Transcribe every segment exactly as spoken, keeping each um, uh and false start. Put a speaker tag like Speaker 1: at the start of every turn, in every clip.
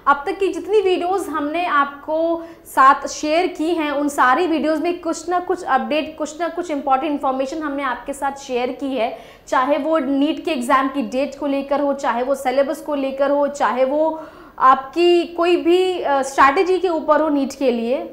Speaker 1: अब तक की जितनी वीडियोस हमने आपको साथ शेयर की हैं उन सारी वीडियोस में कुछ ना कुछ अपडेट, कुछ ना कुछ इंपॉर्टेंट इन्फॉर्मेशन हमने आपके साथ शेयर की है, चाहे वो नीट के एग्ज़ाम की डेट को लेकर हो, चाहे वो सिलेबस को लेकर हो, चाहे वो आपकी कोई भी स्ट्रैटेजी के ऊपर हो नीट के लिए।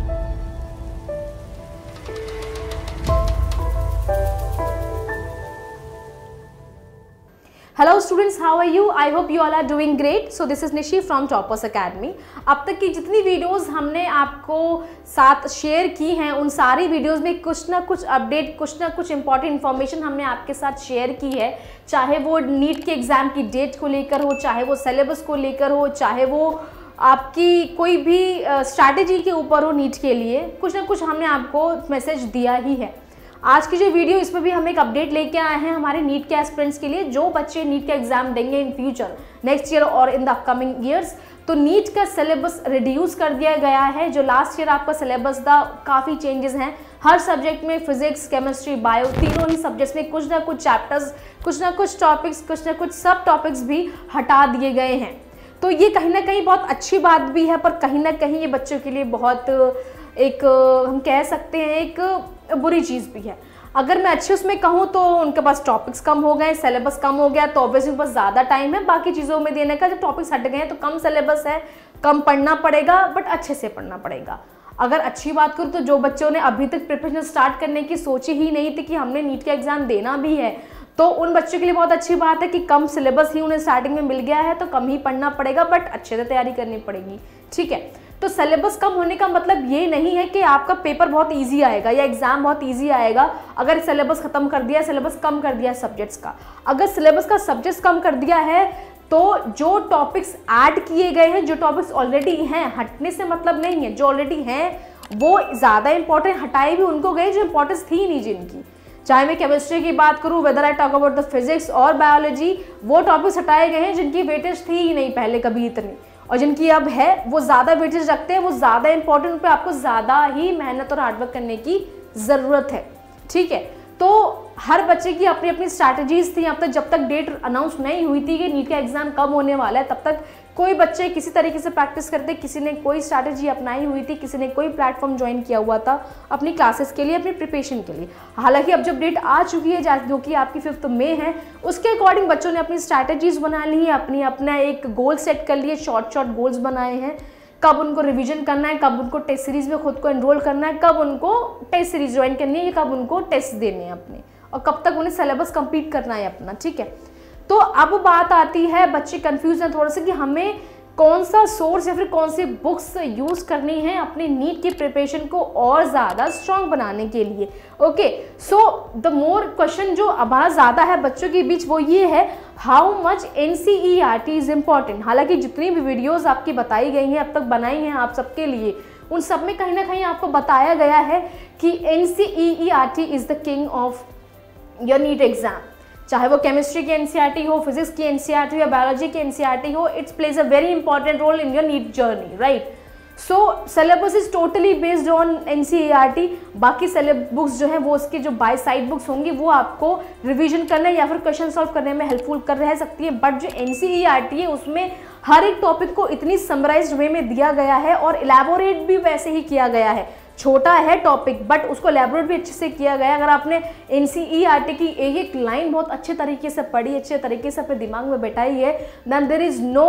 Speaker 1: Hello students, how are you? I hope you all are doing great. So this is Nishi from Toppers Academy. अब तक की जितनी वीडियोस हमने आपको साथ शेयर की हैं उन सारी वीडियोस में कुछ ना कुछ अपडेट, कुछ ना कुछ इंपॉर्टेंट इन्फॉर्मेशन हमने आपके साथ शेयर की है, चाहे वो नीट के एग्ज़ाम की डेट को लेकर हो, चाहे वो सिलेबस को लेकर हो, चाहे वो आपकी कोई भी स्ट्रैटेजी के ऊपर हो नीट के लिए, कुछ ना कुछ हमने आपको मैसेज दिया ही है। आज की जो वीडियो, इसमें भी हम एक अपडेट लेके आए हैं हमारे नीट के एस्पिरेंट्स के लिए, जो बच्चे नीट का एग्जाम देंगे इन फ्यूचर, नेक्स्ट ईयर और इन द अपकमिंग ईयर्स। तो नीट का सिलेबस रिड्यूस कर दिया गया है। जो लास्ट ईयर आपका सिलेबस था, काफ़ी चेंजेस हैं हर सब्जेक्ट में, फिजिक्स, केमिस्ट्री, बायो, तीनों ही सब्जेक्ट्स में कुछ ना कुछ चैप्टर्स, कुछ ना कुछ टॉपिक्स, कुछ ना कुछ सब टॉपिक्स भी हटा दिए गए हैं। तो ये कहीं ना कहीं बहुत अच्छी बात भी है, पर कहीं ना कहीं ये बच्चों के लिए बहुत एक, हम कह सकते हैं, एक बुरी चीज़ भी है। अगर मैं अच्छे उसमें कहूँ तो उनके पास टॉपिक्स कम हो गए, सिलेबस कम हो गया, तो ऑब्वियसली उनके पास ज़्यादा टाइम है बाकी चीज़ों में देने का। जब टॉपिक्स हट गए हैं तो कम सिलेबस है, कम पढ़ना पड़ेगा, बट अच्छे से पढ़ना पड़ेगा। अगर अच्छी बात करूँ तो जो बच्चों ने अभी तक प्रिपरेशन स्टार्ट करने की सोची ही नहीं थी कि हमने नीट का एग्ज़ाम देना भी है, तो उन बच्चों के लिए बहुत अच्छी बात है कि कम सिलेबस ही उन्हें स्टार्टिंग में मिल गया है, तो कम ही पढ़ना पड़ेगा, बट अच्छे से तैयारी करनी पड़ेगी। ठीक है, तो सिलेबस कम होने का मतलब ये नहीं है कि आपका पेपर बहुत इजी आएगा या एग्जाम बहुत इजी आएगा अगर सिलेबस खत्म कर दिया, सिलेबस कम कर दिया सब्जेक्ट्स का। अगर सिलेबस का सब्जेक्ट्स कम कर दिया है तो जो टॉपिक्स ऐड किए गए हैं, जो टॉपिक्स ऑलरेडी हैं, हटने से मतलब नहीं है, जो ऑलरेडी हैं वो ज़्यादा इंपॉर्टेंट, हटाए भी उनको गए जो इंपॉर्टेंस थी नहीं जिनकी। चाहे मैं केमिस्ट्री की बात करूँ, whether I talk about the physics और बायोलॉजी, वो टॉपिक्स हटाए गए हैं जिनकी वेटेज थी ही नहीं पहले कभी इतनी, और जिनकी अब है वो ज़्यादा वेटेज रखते हैं, वो ज़्यादा इंपॉर्टेंट, उन पर आपको ज़्यादा ही मेहनत और हार्डवर्क करने की ज़रूरत है। ठीक है, तो हर बच्चे की अपनी अपनी स्ट्रैटेजीज थी। अब तक जब तक डेट अनाउंस नहीं हुई थी कि नीट का एग्जाम कब होने वाला है, तब तक कोई बच्चे किसी तरीके से प्रैक्टिस करते, किसी ने कोई स्ट्रैटेजी अपनाई हुई थी, किसी ने कोई प्लेटफॉर्म ज्वाइन किया हुआ था अपनी क्लासेस के लिए, अपनी प्रिपरेशन के लिए। हालांकि अब जब डेट आ चुकी है, जो कि आपकी फिफ्थ मई है, उसके अकॉर्डिंग बच्चों ने अपनी स्ट्रैटेजीज बना ली है, अपनी अपना एक गोल सेट कर लिए, शॉर्ट शॉर्ट गोल्स बनाए हैं, कब उनको रिवीजन करना है, कब उनको टेस्ट सीरीज में खुद को एनरोल करना है, कब उनको टेस्ट सीरीज ज्वाइन करनी है, कब उनको टेस्ट देने हैं अपने, और कब तक उन्हें सिलेबस कंप्लीट करना है अपना। ठीक है, तो अब बात आती है, बच्चे कंफ्यूज हैं थोड़ा सा कि हमें कौन सा सोर्स या फिर कौन सी बुक्स यूज़ करनी है अपनी नीट की प्रिपरेशन को और ज़्यादा स्ट्रॉन्ग बनाने के लिए। Okay, so the more question जो अब ज़्यादा है बच्चों के बीच वो ये है, how much N C E R T is important. हालांकि जितनी भी वीडियोज़ आपकी बताई गई हैं, अब तक बनाई हैं आप सबके लिए, उन सब में कहीं ना कहीं आपको बताया गया है कि N C E R T is the king of your NEET exam. चाहे वो केमिस्ट्री की एनसीईआरटी हो, फिजिक्स की एनसीईआरटी हो या बायोलॉजी की एनसीईआरटी हो, it's plays a very important role in your NEET journey, right. So syllabus is totally based on NCERT. बाकी सिलेबस बुक्स जो है वो उसके जो बाय साइड बुक्स होंगी वो आपको रिवीजन करने या फिर क्वेश्चन सॉल्व करने में हेल्पफुल कर रह सकती है, बट जो एनसीईआरटी है उसमें हर एक टॉपिक को इतनी समराइज्ड वे में दिया गया है और इलेबोरेट भी वैसे ही किया गया है। छोटा है टॉपिक बट उसको एलैबोरेट भी अच्छे से किया गया है। अगर आपने एनसीईआरटी की एक एक लाइन बहुत अच्छे तरीके से पढ़ी, अच्छे तरीके से अपने दिमाग में बैठाई है, देन देयर इज़ नो,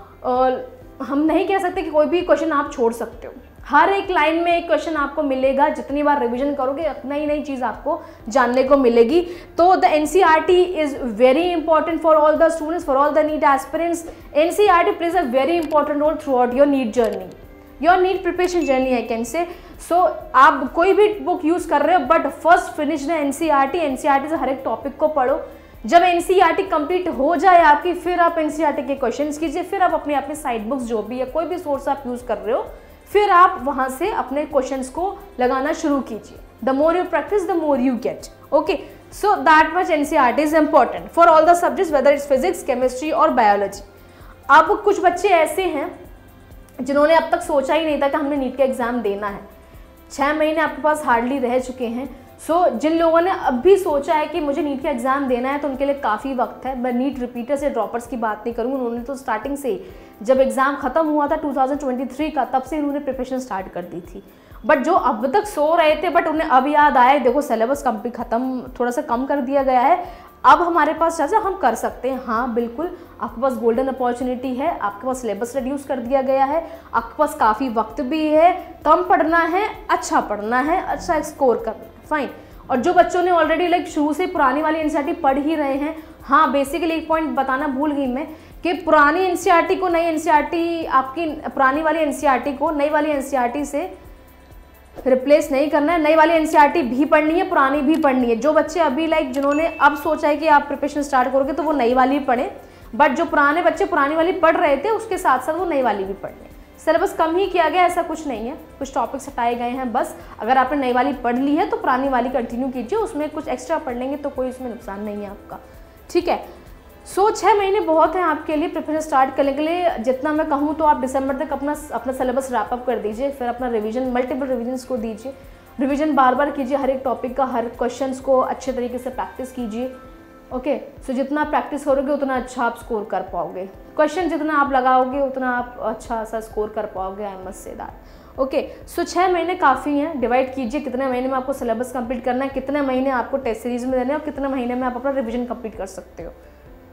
Speaker 1: हम नहीं कह सकते कि कोई भी क्वेश्चन आप छोड़ सकते हो। हर एक लाइन में एक क्वेश्चन आपको मिलेगा, जितनी बार रिवीजन करोगे उतना ही नई चीज़ आपको जानने को मिलेगी। तो the NCERT is very important for all the students, for all the NEET aspirants. NCERT plays a very important role throughout your NEET journey, your NEET preparation journey I can say. So आप कोई भी book use कर रहे हो but first finish the NCERT. NCERT से हर एक topic को पढ़ो। जब एनसीईआरटी कंप्लीट हो जाए आपकी, फिर आप एनसीईआरटी के क्वेश्चंस कीजिए, फिर आप अपने अपने साइड बुक्स जो भी है, कोई भी सोर्स आप यूज़ कर रहे हो, फिर आप वहाँ से अपने क्वेश्चंस को लगाना शुरू कीजिए। The more you practice the more you get. Okay, so that much NCERT is important for all the subjects, whether it's physics, chemistry और बायोलॉजी। अब कुछ बच्चे ऐसे हैं जिन्होंने अब तक सोचा ही नहीं था कि हमने नीट का एग्ज़ाम देना है। छः महीने आपके पास हार्डली रह चुके हैं। सो so, जिन लोगों ने अब भी सोचा है कि मुझे नीट का एग्ज़ाम देना है तो उनके लिए काफ़ी वक्त है। मैं नीट रिपीटर्स या ड्रॉपर्स की बात नहीं करूँगी, उन्होंने तो स्टार्टिंग से ही जब एग्ज़ाम ख़त्म हुआ था टू थाउजेंड ट्वेंटी थ्री का, तब से उन्होंने प्रिपरेशन स्टार्ट कर दी थी। बट जो अब तक सो रहे थे बट उन्हें अब याद आया, देखो सिलेबस कंप्लीट ख़त्म थोड़ा सा कम कर दिया गया है, अब हमारे पास जैसे हम कर सकते हैं। हाँ बिल्कुल, आपके पास गोल्डन अपॉर्चुनिटी है, आपके पास सिलेबस रिड्यूस कर दिया गया है, आपके पास काफ़ी वक्त भी है, कम पढ़ना है, अच्छा पढ़ना है, अच्छा स्कोर करना है, फाइन। और जो बच्चों ने ऑलरेडी लाइक शुरू से पुरानी वाली एनसीईआरटी पढ़ ही रहे हैं, हाँ बेसिकली एक पॉइंट बताना भूल गई मैं कि पुरानी एनसीईआरटी को नई एनसीईआरटी, आपकी पुरानी वाली एनसीईआरटी को नई वाली एनसीईआरटी से रिप्लेस नहीं करना है। नई वाली एनसीईआरटी भी पढ़नी है, पुरानी भी पढ़नी है। जो बच्चे अभी लाइक जिन्होंने अब सोचा है कि आप प्रिपरेशन स्टार्ट करोगे तो वो नई वाली पढ़ें, बट जो पुराने बच्चे पुरानी वाली पढ़ रहे थे उसके साथ साथ वो नई वाली भी पढ़ लें। सिलेबस कम ही किया गया, ऐसा कुछ नहीं है, कुछ टॉपिक्स हटाए गए हैं बस। अगर आपने नई वाली पढ़ ली है तो पुरानी वाली कंटिन्यू कीजिए, उसमें कुछ एक्स्ट्रा पढ़ लेंगे तो कोई इसमें नुकसान नहीं है आपका, ठीक है। सो so, छः महीने बहुत हैं आपके लिए प्रिपरेशन स्टार्ट करने के लिए। जितना मैं कहूँ तो आप दिसंबर तक अपना अपना सिलेबस रैप अप कर दीजिए, फिर अपना रिवीजन मल्टीपल रिविजन्स को दीजिए, रिवीजन बार बार कीजिए, हर एक टॉपिक का, हर क्वेश्चंस को अच्छे तरीके से प्रैक्टिस कीजिए। ओके, सो जितना प्रैक्टिस करोगे उतना अच्छा आप स्कोर कर पाओगे, क्वेश्चन जितना आप लगाओगे उतना आप अच्छा सा स्कोर कर पाओगे, I must say that. Okay, so छः महीने काफ़ी हैं, डिवाइड कीजिए कितने महीने में आपको सिलेबस कंप्लीट करना है, कितने महीने आपको टेस्ट सीरीज में देने हैं और कितने महीने में आप अपना रिविजन कंप्लीट कर सकते हो।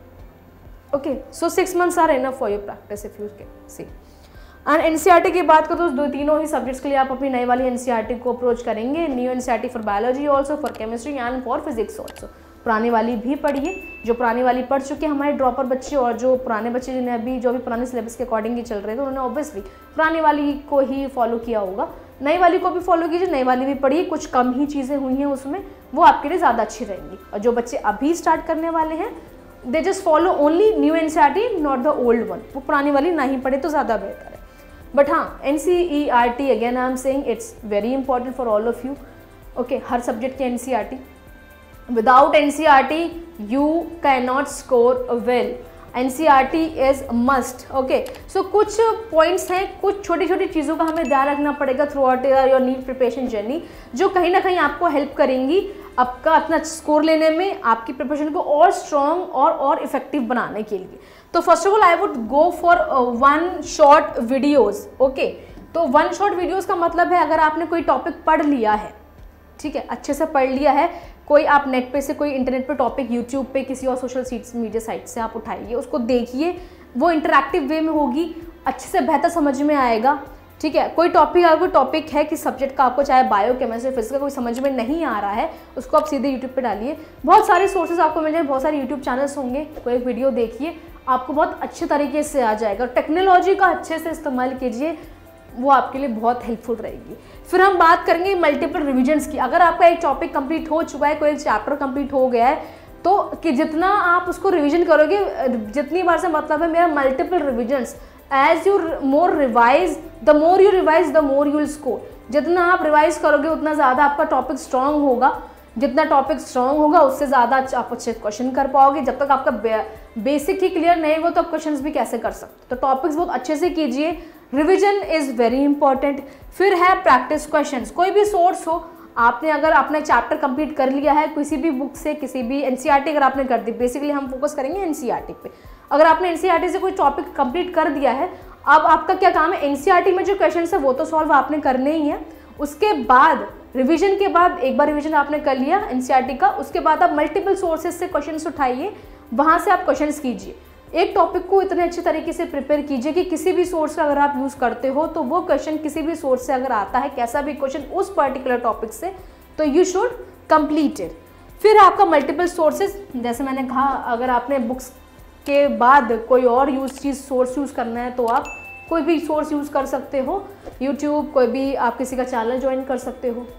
Speaker 1: Okay, so six months are enough for your practice if you can see. And NCERT की बात करो तो दो तीनों ही सब्जेक्ट्स के लिए आप अपनी नई वाली एनसीईआरटी को अप्रोच करेंगे। New NCERT for biology also, for chemistry and for physics also. पुरानी वाली भी पढ़िए, जो पुरानी वाली पढ़ चुके हमारे ड्रॉपर बच्चे और जो पुराने बच्चे जिन्हें अभी जो भी पुराने सिलेबस के अकॉर्डिंग ही चल रहे थे उन्होंने ऑब्वियसली पुरानी वाली को ही फॉलो किया होगा। नई वाली को भी फॉलो कीजिए, नई वाली भी पढ़िए, कुछ कम ही चीज़ें हुई हैं उसमें, वो आपके लिए ज़्यादा अच्छी रहेंगी। और जो बच्चे अभी स्टार्ट करने वाले हैं they just follow only new NCERT, not the old one. वो पुरानी वाली ना ही पढ़े तो ज़्यादा बेहतर है। बट हाँ, NCERT again I am saying it's very important for all of you. Okay, हर सब्जेक्ट की NCERT, without N C R T you cannot score well, N C R T is must। okay, so कुछ points हैं, कुछ छोटी छोटी चीज़ों का हमें ध्यान रखना पड़ेगा throughout your NEET preparation journey, जो कहीं ना कहीं आपको हेल्प करेंगी आपका अपना स्कोर लेने में, आपकी प्रिपरेशन को और स्ट्रॉन्ग और और इफेक्टिव बनाने के लिए। तो first of all I would go for one shot videos. Okay, तो वन शॉर्ट वीडियोज़ का मतलब है अगर आपने कोई टॉपिक पढ़ लिया है, ठीक है, अच्छे से पढ़ लिया है, कोई आप नेट पे से कोई इंटरनेट पे टॉपिक यूट्यूब पे किसी और सोशल सीट्स मीडिया साइट से आप उठाइए, उसको देखिए, वो इंटरैक्टिव वे में होगी, अच्छे से बेहतर समझ में आएगा, ठीक है। कोई टॉपिक अगर कोई टॉपिक है कि सब्जेक्ट का आपको चाहे बायो केमिस्ट्री फिजिक्स का कोई समझ में नहीं आ रहा है, उसको आप सीधे यूट्यूब पे डालिए, बहुत सारे सोर्सेज आपको मिल जाए, बहुत सारे यूट्यूब चैनल्स होंगे, कोई एक वीडियो देखिए, आपको बहुत अच्छे तरीके से आ जाएगा। टेक्नोलॉजी का अच्छे से इस्तेमाल कीजिए, वो आपके लिए बहुत हेल्पफुल रहेगी। फिर हम बात करेंगे मल्टीपल रिविजन्स की। अगर आपका एक टॉपिक कंप्लीट हो चुका है, कोई एक चैप्टर कंप्लीट हो गया है, तो कि जितना आप उसको रिवीजन करोगे, जितनी बार से मतलब है मेरा multiple revisions, as you more revise the more you revise the more you will score. जितना आप रिवाइज करोगे उतना ज़्यादा आपका टॉपिक स्ट्रांग होगा, जितना टॉपिक स्ट्रांग होगा उससे ज़्यादा आप अच्छे क्वेश्चन कर पाओगे। जब तक आपका बे, बेसिक ही क्लियर नहीं हो तो आप क्वेश्चन भी कैसे कर सकते। तो टॉपिक्स बहुत अच्छे से कीजिए, रिविजन इज़ वेरी इंपॉर्टेंट। फिर है प्रैक्टिस क्वेश्चंस। कोई भी सोर्स हो, आपने अगर आपने चैप्टर कंप्लीट कर लिया है किसी भी बुक से, किसी भी एनसीईआरटी अगर आपने कर दी, बेसिकली हम फोकस करेंगे एनसीईआरटी पे। अगर आपने एनसीईआरटी से कोई टॉपिक कंप्लीट कर दिया है, अब आपका क्या काम है, एनसीईआरटी में जो क्वेश्चन है वो तो सॉल्व आपने करने ही है। उसके बाद रिवीजन के बाद एक बार रिवीजन आपने कर लिया एनसीईआरटी का, उसके बाद आप मल्टीपल सोर्सेज से क्वेश्चंस उठाइए, वहाँ से आप क्वेश्चंस कीजिए। एक टॉपिक को इतने अच्छे तरीके से प्रिपेयर कीजिए कि किसी भी सोर्स का अगर आप यूज़ करते हो तो वो क्वेश्चन किसी भी सोर्स से अगर आता है, कैसा भी क्वेश्चन उस पर्टिकुलर टॉपिक से, तो यू शुड कंप्लीट इट। फिर आपका मल्टीपल सोर्सेज, जैसे मैंने कहा, अगर आपने बुक्स के बाद कोई और यूज चीज़ सोर्स यूज़ करना है तो आप कोई भी सोर्स यूज़ कर सकते हो, यूट्यूब, कोई भी आप किसी का चैनल ज्वाइन कर सकते हो,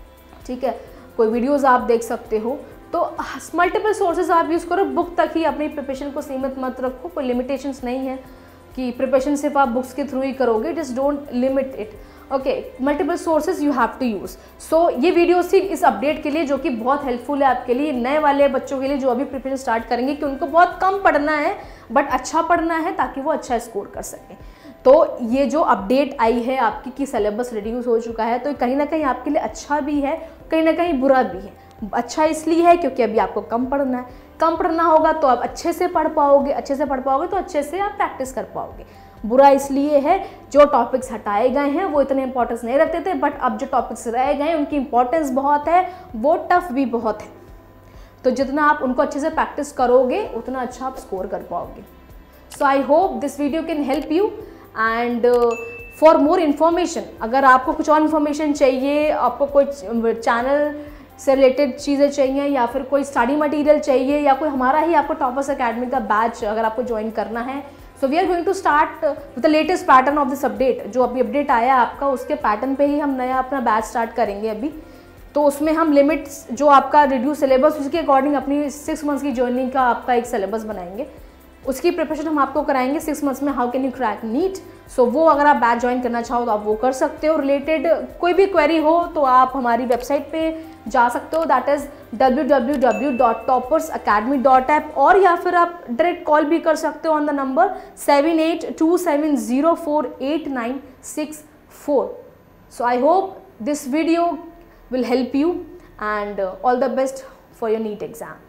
Speaker 1: ठीक है, कोई वीडियोज़ आप देख सकते हो। तो मल्टीपल सोर्सेज आप यूज़ करो, बुक तक ही अपनी प्रिपरेशन को सीमित मत रखो, कोई लिमिटेशंस नहीं है कि प्रिपरेशन सिर्फ आप बुक्स के थ्रू ही करोगे, just don't limit it. Okay, multiple sources you have to use. So ये वीडियो थी इस अपडेट के लिए, जो कि बहुत हेल्पफुल है आपके लिए, नए वाले बच्चों के लिए जो अभी प्रिपरेशन स्टार्ट करेंगे, कि उनको बहुत कम पढ़ना है बट अच्छा पढ़ना है ताकि वो अच्छा स्कोर कर सकें। तो ये जो अपडेट आई है आपकी कि सिलेबस रिड्यूस हो चुका है, तो कहीं ना कहीं आपके लिए अच्छा भी है, कहीं ना कहीं बुरा भी है। अच्छा इसलिए है क्योंकि अभी आपको कम पढ़ना है, कम पढ़ना होगा तो आप अच्छे से पढ़ पाओगे, अच्छे से पढ़ पाओगे तो अच्छे से आप प्रैक्टिस कर पाओगे। बुरा इसलिए है जो टॉपिक्स हटाए गए हैं वो इतने इंपॉर्टेंस नहीं रखते थे, बट अब जो टॉपिक्स रह गए हैं उनकी इंपॉर्टेंस बहुत है, वो टफ भी बहुत है। तो जितना आप उनको अच्छे से प्रैक्टिस करोगे उतना अच्छा आप स्कोर कर पाओगे। So I hope this video can help you and for more information, अगर आपको कुछ और इन्फॉर्मेशन चाहिए, आपको कोई चैनल से रिलेटेड चीज़ें चाहिए या फिर कोई स्टडी मटेरियल चाहिए या कोई हमारा ही आपको टॉपर्स अकेडमी का बैच अगर आपको ज्वाइन करना है, so we are going to start with the latest pattern of this update. जो अभी अपडेट आया आपका उसके पैटर्न पे ही हम नया अपना बैच स्टार्ट करेंगे अभी। तो उसमें हम लिमिट्स जो आपका रिड्यूस सिलेबस उसके अकॉर्डिंग अपनी सिक्स मंथ्स की जर्नी का आपका एक सिलेबस बनाएंगे, उसकी प्रिपरेशन हम आपको कराएंगे सिक्स मंथ्स में, how can you crack NEET. So वो अगर आप बैच ज्वाइन करना चाहो तो आप वो कर सकते हो। रिलेटेड कोई भी क्वेरी हो तो आप हमारी वेबसाइट पे जा सकते हो, that is W W W dot Toppers Academy dot app, और या फिर आप डायरेक्ट कॉल भी कर सकते हो on the number seven eight two seven zero four eight nine six four. So I hope this video will help you and uh, all the best for your NEET exam.